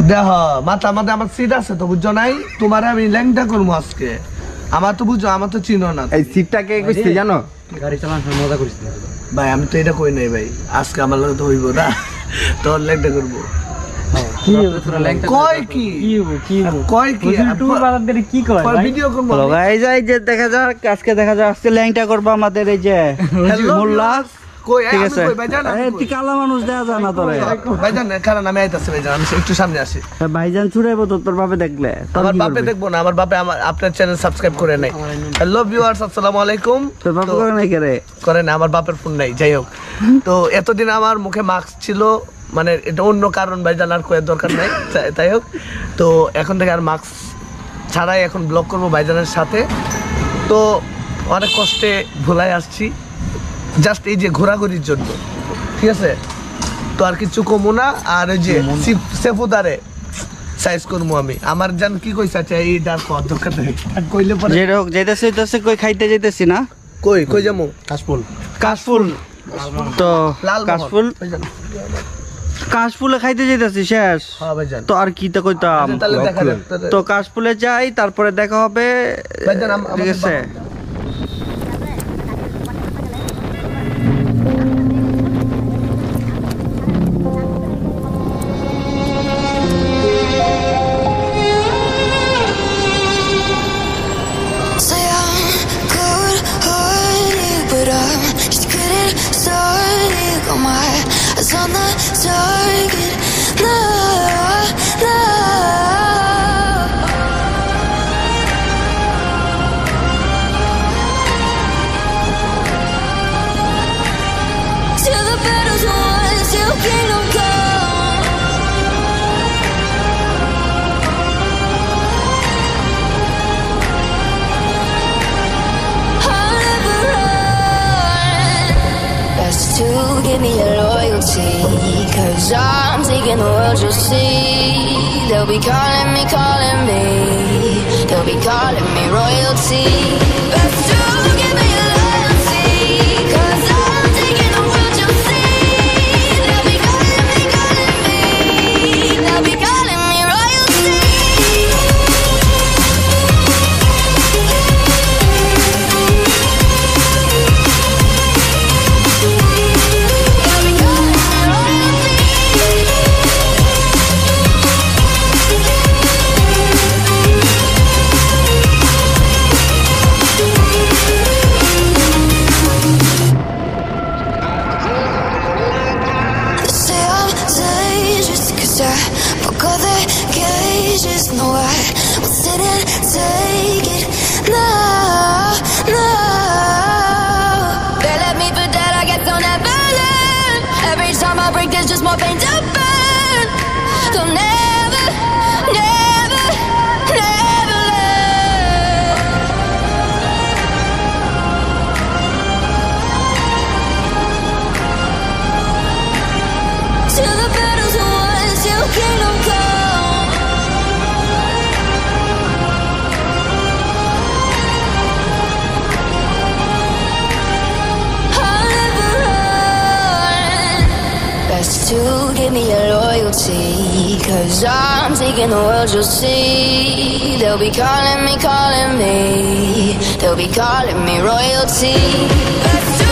দেহ মাথা মাথা আমার সিট আছে তো বুঝছো নাই তোমার আমি ল্যাংটা করবো আজকে আমার তো বুঝছো আমার তো চিনো না এই সিটটা কে কইছে জানো গাড়ি চালানোর মজা করিস ভাই আমি তো এটা কই নাই ভাই আজকে আমার লগে তো হইব না তোর ল্যাংটা করবো কয় কি কয় কি কি কয় ভিডিও করবো গাইস এই যে দেখা যাক আজকে দেখা যাক আজকে ল্যাংটা করব আমাদের এই যে মোল্লা কই ঠিক আছে কই ভাইজান এই তুই কালা মানুষ দেয়া যায় না তোরে ভাইজান কারণ আমি আইতাছি ভাইজান আমি একটু সামনে আসি ভাইজান ছুড়াইবো তো তোর বাপে দেখলে আমার বাপে দেখবো না আমার বাপে আমার আপনার চ্যানেল সাবস্ক্রাইব করে নাই হ্যালো ভিউয়ার্স আসসালামু আলাইকুম তোর বাপে করে নাই করে না আমার বাপের ফোন নাই যাই হোক তো এতদিন আমার মুখে মাস্ক ছিল মানে এটা অন্য কারণ ভাইজান আর কোয়ের দরকার নাই তাই হোক তো এখন থেকে আর মাস্ক ছাড়াই এখন ব্লগ করবো ভাইজানের সাথে তো অনেক কষ্টে ভোলায় আসছি জাস্ট এই যে ঘোরাঘুরির জন্য ঠিক আছে তো আর কিছু কমো না আর ওই যে সেফুদারে সাইজ করবো আমি আমার জান কি কইছে আচ্ছা এই ডাক দরকার নেই কইলে পরে যে হোক যাইতেছে কই খাইতে যাইতেছি না কই যামু কাশফুল তো কাশফুলে খাইতে যাইতেছি শেষ হ্যাঁ ভাইজান তো আর কি তো কইতাম তো কাশফুলে যাই তারপরে দেখা হবে ঠিক আছে On the target, no, no. Till the battle's won, till kingdom come. I'll never run. Best to give me your loyalty, 'cause I'm taking the world, you'll see. They'll be calling me, they'll be calling me royalty. Best to give me your loyalty, 'cause I'm taking the world, you'll see. They'll be calling me, they'll be calling me royalty. No, I will sit and take it. No, no. They left me for dead, I guess they'll never learn. Every time I break, there's just more pain to burn. They'll never, never, never learn. Till the battle's won, till kingdom come. To give me your loyalty, 'cause I'm taking the world, you'll see. They'll be calling me, they'll be calling me royalty.